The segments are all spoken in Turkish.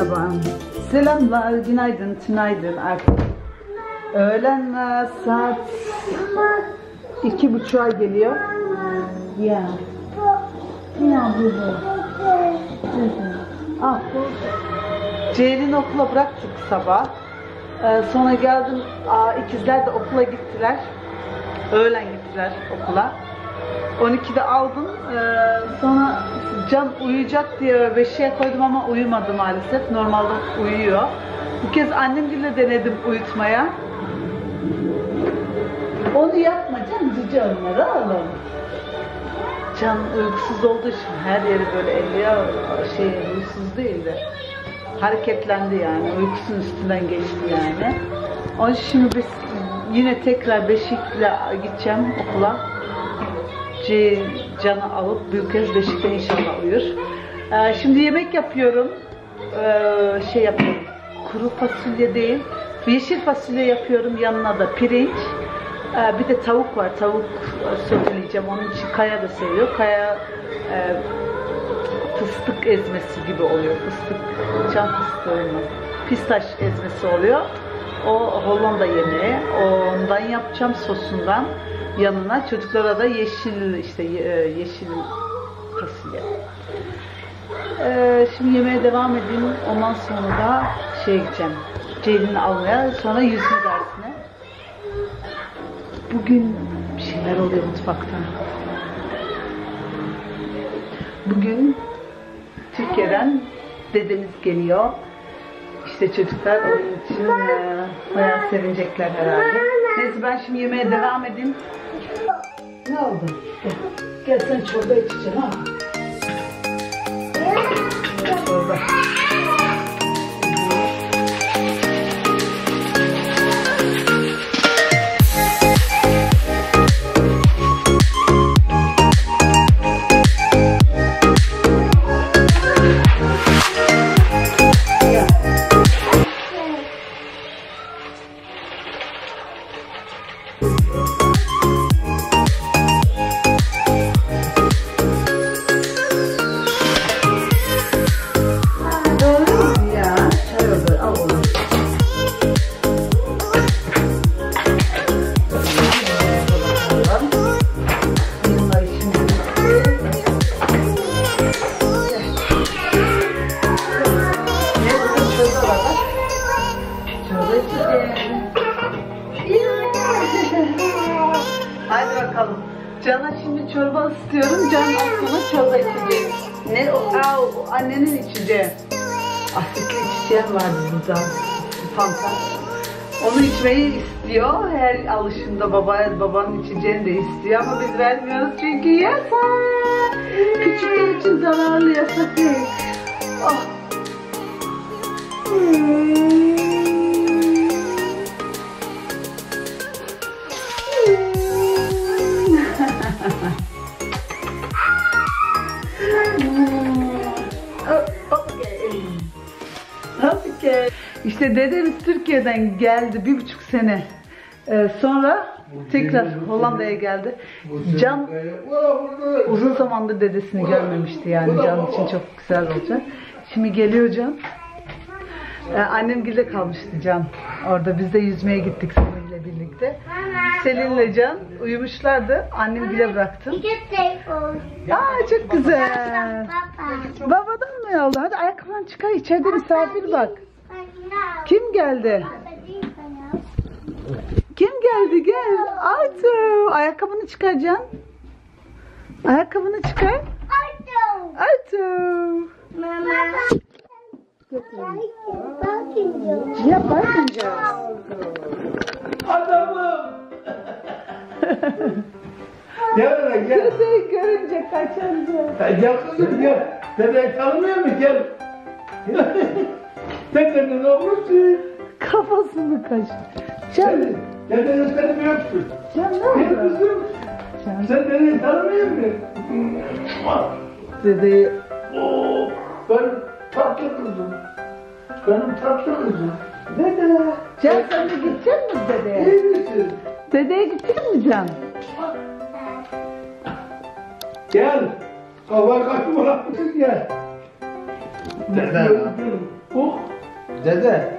Merhaba. Selamlar, günaydın, tünaydın artık. Öğlen saat 2:30'a geliyor. Ya. Ya burada. Ah. Ceylin'i okula bıraktık sabah. Sonra geldim. İkizler de okula gittiler. Öğlen gittiler okula. 12'de aldım. Sonra Can uyuyacak diye 5'e koydum ama uyumadı maalesef. Normalde uyuyor. Bu kez annemle denedim uyutmaya. Onu yapma Can, cici onları alın. Can uykusuz olduğu için her yeri böyle elliyor, uykusuz değildi. Hareketlendi yani, uykusunun üstünden geçti yani. Onun için şimdi biz yine tekrar Beşik'le gideceğim okula. Can'ı alıp büyük kez Beşik'te inşallah uyur. Şimdi yemek yapıyorum. Yapıyorum. Kuru fasulye değil, yeşil fasulye yapıyorum. Yanına da pirinç. Bir de tavuk var. Tavuk soteleyeceğim. Onun için Kaya da seviyor. Kaya fıstık ezmesi gibi oluyor. Fıstık, çam fıstığı mı? Pistaş ezmesi oluyor. O Hollanda yemeği. Ondan yapacağım, sosundan. Yanına çocuklara da yeşil yeşil fasulye. Şimdi yemeğe devam edeyim. Ondan sonra da gideceğim. Ceylin'i almaya. Sonra yüzme dersine. Bugün bir şeyler oluyor mutfakta. Bugün Türkiye'den dedemiz geliyor. İşte çocuklar onun için bayağı sevinecekler herhalde. Neyse ben şimdi yemeğe devam edeyim. Ne oldu? Gel sen çorba içeceksin ha. Çorba. Hadi bakalım. Can'a şimdi çorba ısıtıyorum. Can altına çorba içecek. Ne o? Annenin içeceği. Asitli içeceğim vardı burada. Fanta. Onu içmeyi istiyor. Her alışında babanın içeceğini de istiyor ama biz vermiyoruz çünkü yasak. Küçükler için zararlı, yasak değil. Oh. Okay. İşte dedemiz Türkiye'den geldi 1,5 sene sonra tekrar Hollanda'ya geldi. Can uzun zamandır dedesini görmemişti yani. Can için çok güzel olacak. Şimdi geliyor Can. Annemgilde kalmıştı Can. Orada biz de yüzmeye gittik Selin'le birlikte. Selin'le Can uyumuşlardı. Annemgile bıraktım. Çok güzel. Babadan mı aldı? Hadi ayakkabını çıkar, içeride misafir bak. Kim geldi? Kim geldi? Gel. Artu. Ayakkabını çıkar Can. Ayakkabını çıkar. Artu. Mama. Ya bakınca. Adamım. Gel gel. Dedeyi görünce kaçınca. Gel kızım gel. Dedeyi tanımıyor musun? Gel. Sen dedin olmuşsun. Kafasını kaş. Can. Dedeyi tanımıyorsun. Can ne Gel oldu? kızım. Can. Sen dedeyi tanımıyor musun? Dedeyi. Benim tatlı kızım. Benim tatlı kızım. Dede. Can sen de gidecek misin dedeye? İyi misin? Dedeye gidecek mi Can? Gel. Kafa kaçma. Gel. Dede. Oh. Dede.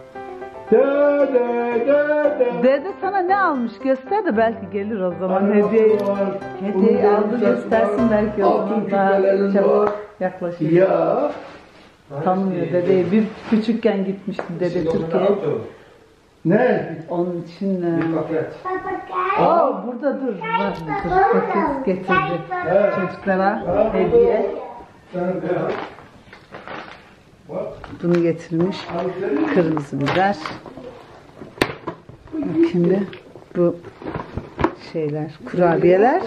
Dede. Dede sana ne almış göster de belki gelir o zaman hediyeyi. Hediyeyi Bunun aldı göstersin belki o altın zaman daha küpelerin çabuk var. yaklaşır. Ya. Tanımıyor dedeyi. Bir küçükken gitmişti dede Türkiye'ye. Ne? Onun için Bir paket. Aa, burada dur. Var, dur. Paket getirdi. Evet. Çocuklara hediye. Sen de. Bak. Bunu getirmiş. Kırmızı biber. Bak şimdi bu şeyler, kurabiyeler.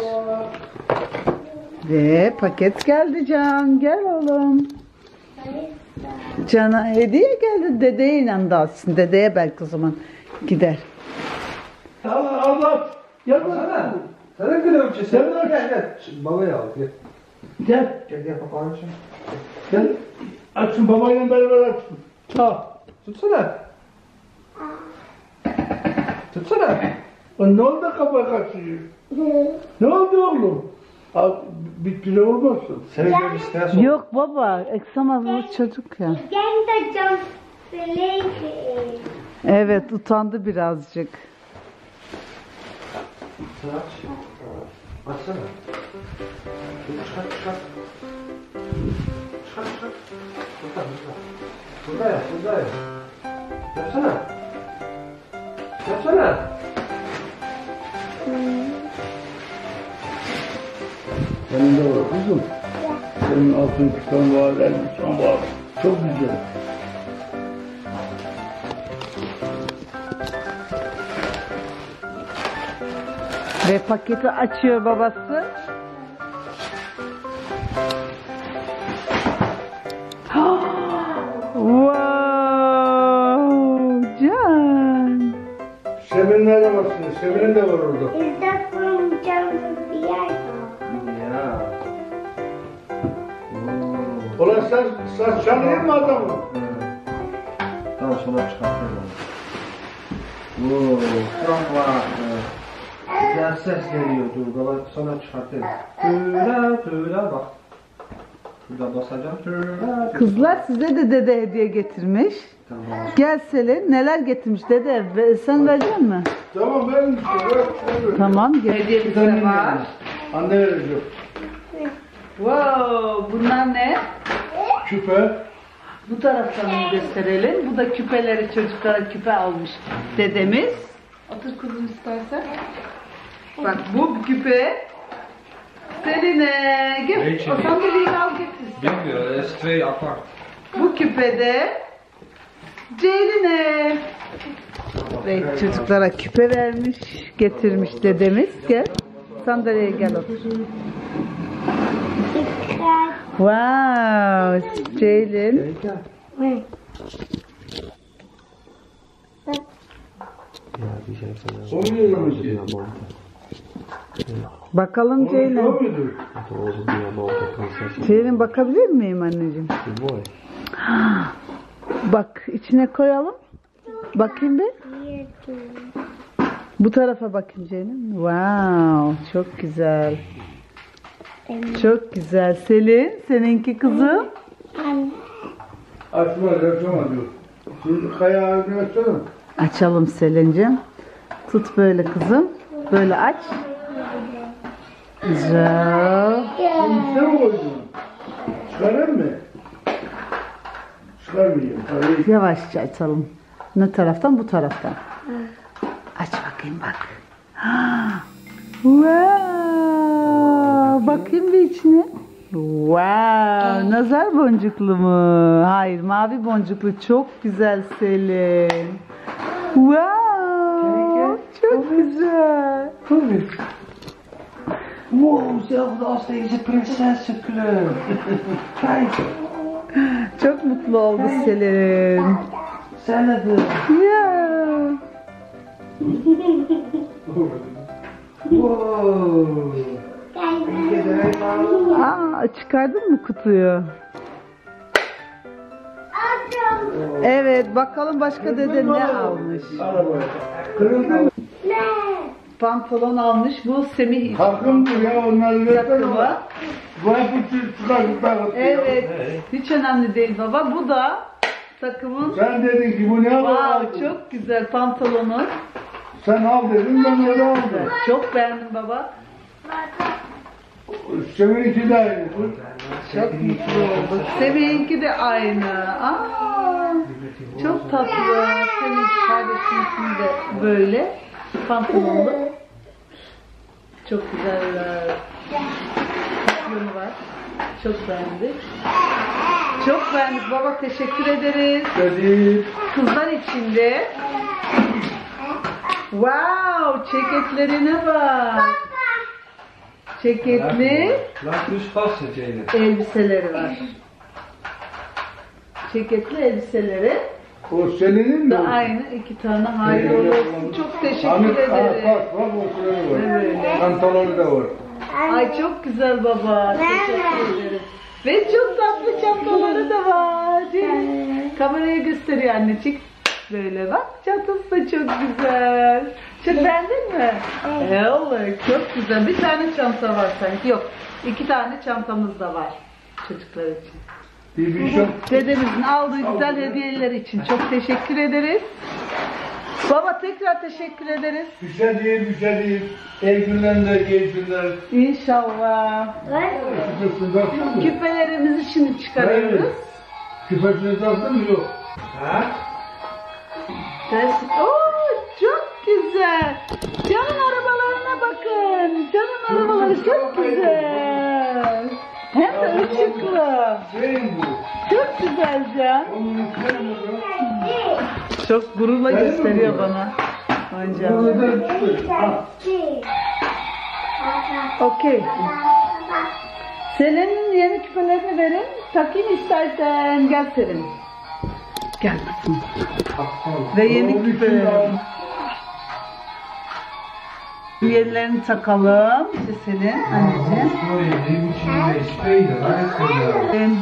Ve paket geldi Can. Gel oğlum. Can'a hediye geldi. Dedeye inandı aslında. Dedeye belki o zaman gider. Allah Allah. Yapma. Sana gülüyorum ki. Sen de Gel. Babaya al gel. Gel. Gel papağanı için. Gel. Açın babayla beraber açın. Ha. Tutsana. Tutsana. Ne oldu kafa kaçıyor? Ne oldu oğlum? Al, bir pire olmasın. Seni gör istersen. Yok baba. Eksamazlı çocuk ya. Ben de can söyleyeyim. Evet utandı birazcık. Sen aç. Açsana. Dur, çıkar. Çıkar. Burada yap. Yapsana. Senin de var kızım. Senin altın küpen var, elbisen var. Çok güzel. Ve paketi açıyor babası. Wow, Can. Semin'in arabasını, Semin'in de var orada. Is that from John Sophia? Ya. Ulan sen çalayım mı adamı? Tamam sonra çıkartayım onu. Çok var. Güzel ses geliyor. Dur baba sonra çıkartayım. Tüyle bak. Şurada basacağım. Tüyle. Kızlar size de dede hediye getirmiş. Tamam. Gel Selin neler getirmiş dede. Sen verecek misin? Tamam ben işte. Tamam hediyemiz de var. Anne verecek. Wow, bunlar ne? Küpe. Bu taraftan gösterelim. Bu da küpeleri çocuklara küpe almış dedemiz. Otur kızım istersen. Bak bu küpe Selin'e. Gel o sandalyeyi al getir. Bilmiyor. S2 apart. Bu küpede Ceylin'e. Ve çocuklara küpe vermiş, getirmiş dedemiz. Gel sandalyeye gel otur. Wow, Ceylin. Oynuyorum ki. Bakalım Ceylin. Oynuyorum. Ceylin bakabilir miyim anneciğim? Bak içine koyalım. Bakayım bir. Bu tarafa bakın Ceylin. Wow, çok güzel. Çok güzel. Selin, seninki kızım. Açma, açma diyor. Şimdi kaya ağzını açsana. Açalım Selin'cim. Tut böyle kızım. Böyle aç. Güzel. Sen mi koydun? Çıkarayım mı? Çıkarmayayım. Parayı. Yavaşça açalım. Ne taraftan? Bu taraftan. Aç bakayım bak. Wow. Bakayım bir içine. Wow. Nazar boncuklu mu? Hayır, mavi boncuklu. Çok güzel Selin. Wow. Çok güzel. Wow, zelfde als deze prinsessenkleur. Kijk, Çok mutlu oldu Selin. zelfde. Ya. Wow. Aa, çıkardın mı kutuyu? Evet, bakalım başka dede ne almış. Arabaya. Kırıldı mı? Pantolon almış. Bu Semih Takımdır ya onları versene. takımı. Bu hep çıkar. Evet. Hiç önemli değil baba. Bu da takımın. Sen dedin ki bu ne var? Wow, çok güzel pantolonu. Sen al dedin, ben öyle aldım. Çok beğendim baba. Seninki de aynı. Çok mutlu olduk. Sevinki de aynı. Aa, çok tatlı. Senin kardeşinin de böyle pantolonlu. Çok güzel takımı var. Çok beğendik. Çok beğendik baba. Teşekkür ederiz. Dedi. Kızlar için de. Wow, ceketlerine bak. Ceketli Laat dus passen, Janet. elbiseleri var. Ceketli elbiseleri O senin mi? da aynı 2 tane hayırlı olsun. Çok teşekkür ederim. Bak o senin var. Evet. Pantolonu da var. Ay çok güzel baba. Teşekkür ederim. Ve çok tatlı çantaları da var. Kameraya gösteriyor annecik. Böyle bak. Çantası da çok güzel. Çok beğendin mi? Evet. Çok güzel. Bir tane çanta var sanki. Yok. 2 tane çantamız da var. Çocuklar için. Bir şey. Dedemizin aldığı güzel hediyeler için çok teşekkür ederiz. Baba tekrar teşekkür ederiz. Bir şey değil. İyi günlerinde iyi günler. İnşallah. Küpesini taktın mı? Küpelerimizi şimdi çıkarıyoruz. Evet. Küpesini taktın mı? Yok. Ha? Dersin. Oo, çok güzel. Can'ın arabalarına bakın. Can'ın arabaları çok güzel. Hem de ışıklı. Şeyin bu. Çok güzel Can. Onun üzerine Çok gururla gösteriyor bana. Oyuncağım. Bunu da çıkıyor. Ha. Okey. Selin'in yeni küpelerini verin. Takayım istersen. Gel Selin. Gel kızım. Ve yeni küpelerini. Yenilerini takalım. İşte Selin. Anneciğim. Mooie ding moet je mee spelen. Luister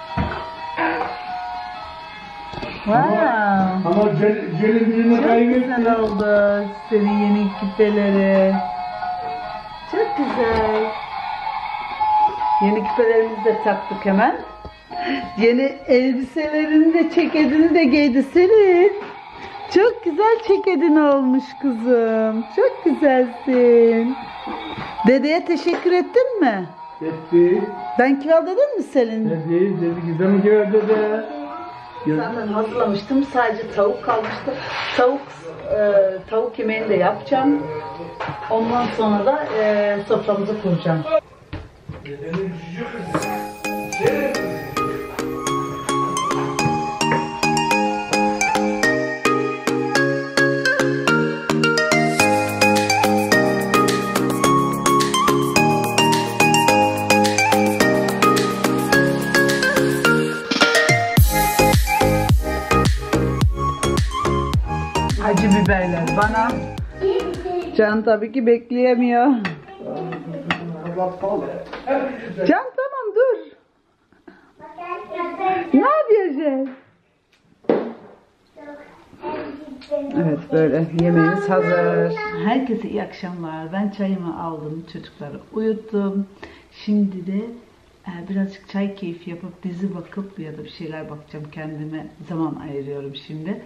Wow. Ama gelin birine Çok kaybetti. güzel oldu. Senin yeni küpeleri. Çok güzel. Yeni küpelerimizi de taktık hemen. Yeni elbiselerini de ceketini de giydi Selin. Çok güzel ceketin olmuş kızım. Çok güzelsin. Dedeye teşekkür ettin mi? Etti. Ben kilo dedin mi Selin? Dedi ki ben geldi de. Zaten hazırlamıştım. Sadece tavuk kalmıştı. Tavuk yemeğini de yapacağım. Ondan sonra da soframızı kuracağım. Acı biberler bana. Can tabii ki bekleyemiyor. Can tamam dur. Ne yapacağız? Evet böyle yemeğimiz hazır. Herkese iyi akşamlar. Ben çayımı aldım, çocukları uyuttum. Şimdi de birazcık çay keyfi yapıp dizi bakıp ya da bir şeyler bakacağım. Kendime zaman ayırıyorum şimdi.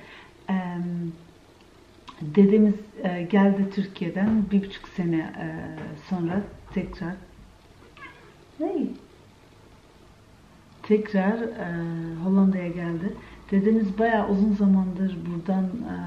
Dedemiz geldi Türkiye'den 1,5 sene sonra tekrar Hollanda'ya geldi. Dedemiz bayağı uzun zamandır buradan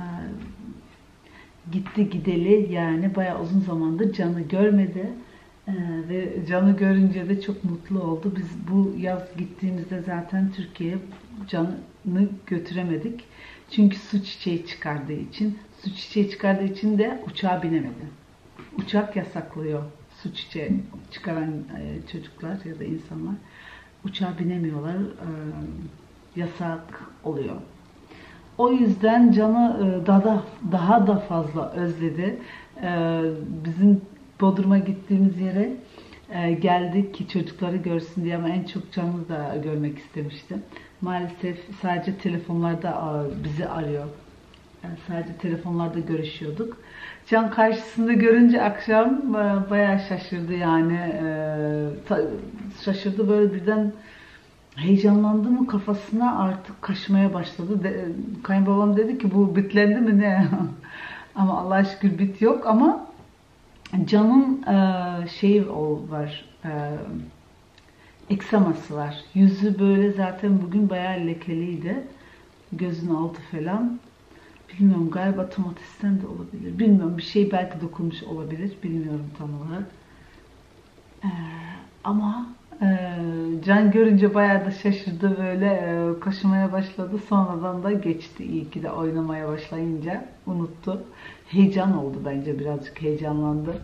gitti gideli, yani bayağı uzun zamandır Can'ı görmedi ve Can'ı görünce de çok mutlu oldu. Biz bu yaz gittiğimizde zaten Türkiye'ye Can'ı götüremedik. Çünkü su çiçeği çıkardığı için. Su çiçeği çıkardığı için de uçağa binemedi. Uçak yasaklıyor su çiçeği çıkaran çocuklar ya da insanlar. Uçağa binemiyorlar. Yasak oluyor. O yüzden Can'ı daha da fazla özledi. Bizim Bodrum'a gittiğimiz yere geldik ki çocukları görsün diye, ama en çok Can'ı da görmek istemiştim. Maalesef sadece telefonlarda bizi arıyor. Yani sadece telefonlarda görüşüyorduk. Can karşısında görünce akşam bayağı şaşırdı yani. Şaşırdı, böyle birden heyecanlandı mı kafasına artık kaşımaya başladı. Kayınbabam dedi ki bu bitlendi mi ne? Ama Allah'a şükür bit yok ama Can'ın şeyi var, ekseması var. Yüzü böyle zaten bugün bayağı lekeliydi. Gözün altı falan. Bilmiyorum, galiba tomatisten de olabilir. Bilmiyorum, bir şey belki dokunmuş olabilir. Bilmiyorum tam olarak. Ama Can görünce bayağı da şaşırdı, böyle kaşımaya başladı. Sonradan da geçti, iyi ki de oynamaya başlayınca unuttu. Heyecan oldu bence, birazcık heyecanlandı.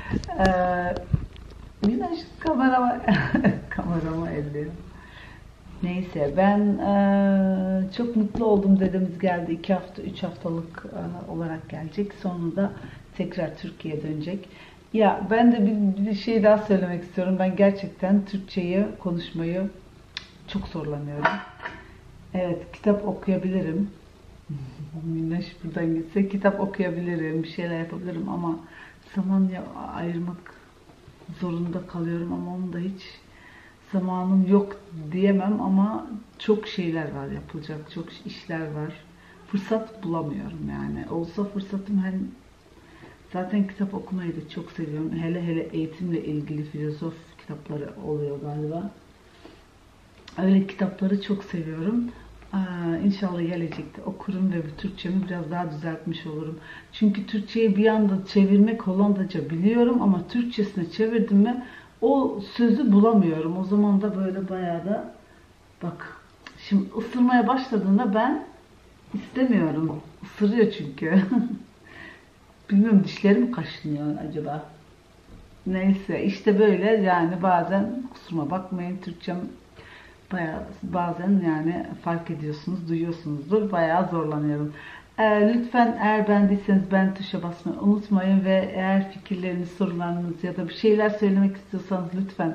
Güneş kamerama elliyor. Neyse, ben çok mutlu oldum. Dedemiz geldi, 2 hafta 3 haftalık olarak gelecek. Sonra da tekrar Türkiye'ye dönecek. Ya ben de bir şey daha söylemek istiyorum. Ben gerçekten Türkçeyi konuşmayı çok zorlanıyorum. Evet, kitap okuyabilirim. Minnoş buradan gitse kitap okuyabilirim, bir şeyler yapabilirim ama zaman ayırmak zorunda kalıyorum ama onun da hiç zamanım yok diyemem ama çok şeyler var yapılacak, çok işler var. Fırsat bulamıyorum yani. Olsa fırsatım zaten kitap okumayı da çok seviyorum. Hele hele eğitimle ilgili filozof kitapları oluyor galiba. Öyle kitapları çok seviyorum. İnşallah gelecekte okurum ve bu Türkçemi biraz daha düzeltmiş olurum. Çünkü Türkçeyi bir anda çevirmek Hollandaca biliyorum ama Türkçesine çevirdim mi o sözü bulamıyorum. O zaman da böyle bayağı da bak şimdi ısırmaya başladığında ben istemiyorum. Isırıyor çünkü. Bilmiyorum, dişlerim kaşınıyor acaba. Neyse işte böyle yani, bazen kusuruma bakmayın, Türkçem bayağı bazen yani fark ediyorsunuz, duyuyorsunuzdur, bayağı zorlanıyorum. Lütfen eğer beğendiyseniz beğen tuşa basmayı unutmayın ve eğer fikirleriniz, sorularınız ya da bir şeyler söylemek istiyorsanız lütfen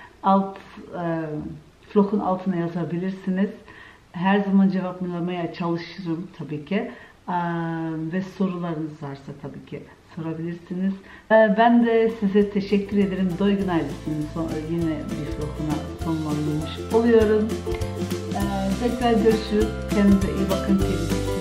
vlogun altına yazabilirsiniz. Her zaman cevaplamaya çalışırım tabii ki. Ve sorularınız varsa tabii ki sorabilirsiniz. Ben de size teşekkür ederim. Doygun ailesinin yine bir vloguna sonlanmış oluyorum. Tekrar görüşürüz. Kendinize iyi bakın.